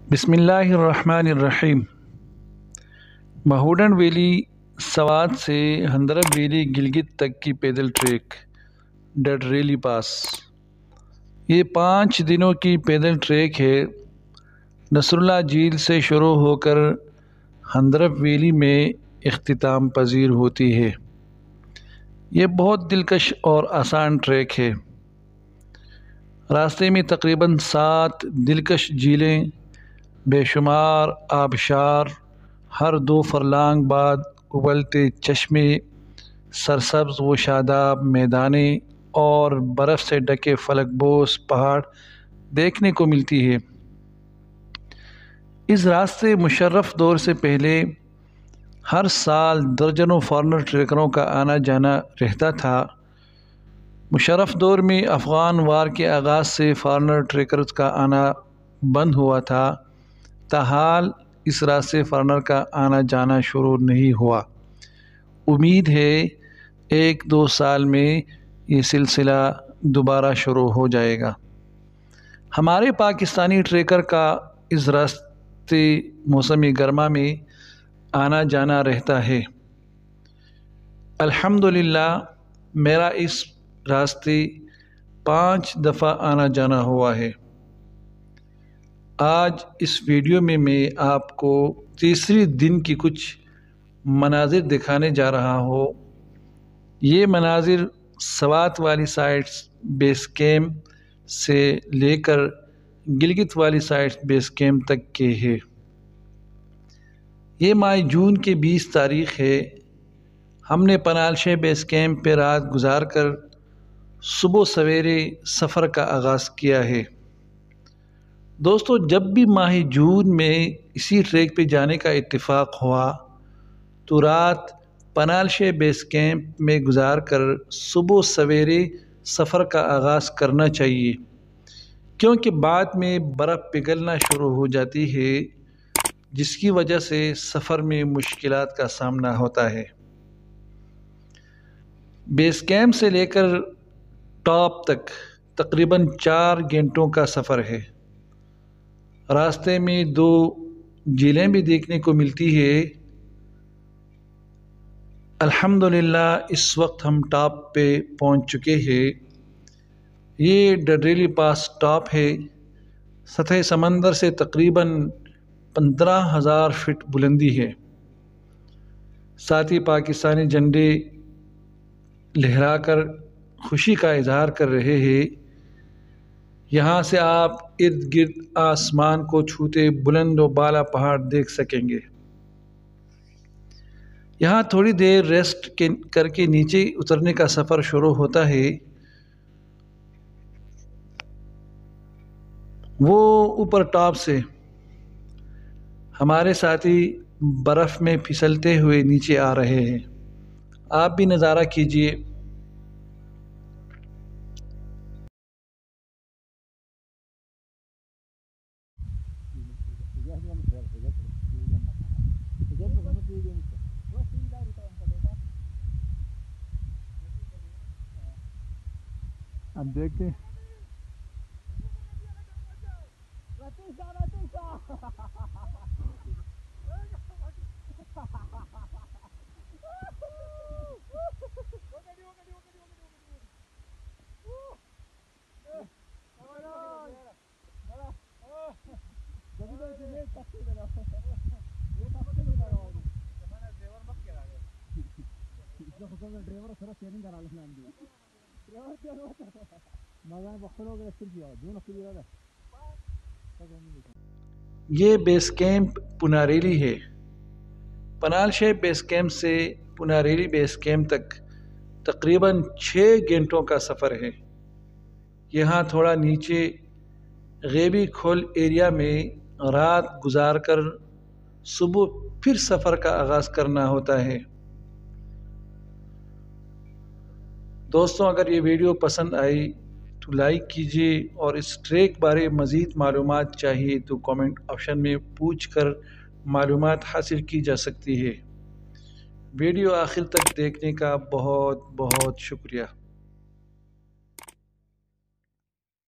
بسم اللہ الرحمن الرحیم۔ مہوڈن ویلی سوات سے ہندرب ویلی گلگت تک کی پیدل ٹریک ڈیڈ ریلی پاس، یہ 5 دنوں کی پیدل ٹریک ہے۔ نصر اللہ جھیل سے شروع ہو کر ہندرب ویلی میں اختتام پذیر ہوتی ہے۔ یہ بہت دلکش اور آسان ٹریک ہے۔ راستے میں تقریباً 7 دلکش جھیلیں، بے شمار آبشار، ہر 2 فرلانگ بعد ابلتے چشمے، سرسبز و شاداب میدانیں اور برف سے ڈھکے فلک بوس پہاڑ دیکھنے کو ملتی ہے۔ اس راستے مشرف دور سے پہلے ہر سال درجنوں فارنر ٹریکروں کا آنا جانا رہتا تھا۔ مشرف دور میں افغان وار کے آغاز سے فارنر ٹریکرز کا آنا بند ہوا تھا، تاحال اس راستے فارنر کا آنا جانا شروع نہیں ہوا۔ امید ہے 1-2 سال میں یہ سلسلہ دوبارہ شروع ہو جائے گا۔ ہمارے پاکستانی ٹریکر کا اس راستے موسم گرما میں آنا جانا رہتا ہے۔ الحمدللہ میرا اس راستے 5 دفعہ آنا جانا ہوا ہے۔ آج اس ویڈیو میں آپ کو تیسری دن کی کچھ مناظر دکھانے جا رہا ہوں۔ یہ مناظر سوات والی سائٹس بیس کیمپ سے لے کر گلگت والی سائٹس بیس کیمپ تک کے ہے۔ یہ ماہ جون کے 20 تاریخ ہے۔ ہم نے پنالشے بیس کیمپ پہ رات گزار کر صبح سویرے سفر کا آغاز کیا ہے۔ دوستو، جب بھی ماہ جون میں اسی ٹریک پہ جانے کا اتفاق ہوا تو رات پنالشے بیس کیمپ میں گزار کر صبح سویرے سفر کا آغاز کرنا چاہیے، کیونکہ بعد میں برف پگھلنا شروع ہو جاتی ہے، جس کی وجہ سے سفر میں مشکلات کا سامنا ہوتا ہے۔ بیس کیمپ سے لے کر ٹاپ تک تقریباً 4 گھنٹوں کا سفر ہے۔ راستے میں 2 جھیلیں بھی دیکھنے کو ملتی ہے۔ الحمدللہ اس وقت ہم ٹاپ پہ پہنچ چکے ہیں۔ یہ ڈیڈ ریلی پاس ٹاپ ہے۔ سطح سمندر سے تقریباً 15,000 فٹ بلندی ہے۔ ساتھی پاکستانی جھنڈے لہرا کر خوشی کا اظہار کر رہے ہیں۔ یہاں سے آپ ارد گرد آسمان کو چھوتے بلند و بالا پہاڑ دیکھ سکیں گے۔ یہاں تھوڑی دیر ریسٹ کر کے نیچے اترنے کا سفر شروع ہوتا ہے۔ وہ اوپر ٹاپ سے ہمارے ساتھی برف میں پھسلتے ہوئے نیچے آ رہے ہیں۔ آپ بھی نظارہ کیجیے۔ اب دیکھتے ہیں۔ یہ بیس کیمپ پناریلی ہے۔ پنالشے بیس کیمپ سے پناریلی بیس کیمپ تک تقریباً 6 گھنٹوں کا سفر ہے۔ یہاں تھوڑا نیچے غیبی کھول ایریا میں رات گزار کر صبح پھر سفر کا آغاز کرنا ہوتا ہے۔ دوستوں، اگر یہ ویڈیو پسند آئی تو لائک کیجیے، اور اس ٹریک بارے مزید معلومات چاہیے تو کامنٹ آپشن میں پوچھ کر معلومات حاصل کی جا سکتی ہے۔ ویڈیو آخر تک دیکھنے کا بہت بہت شکریہ۔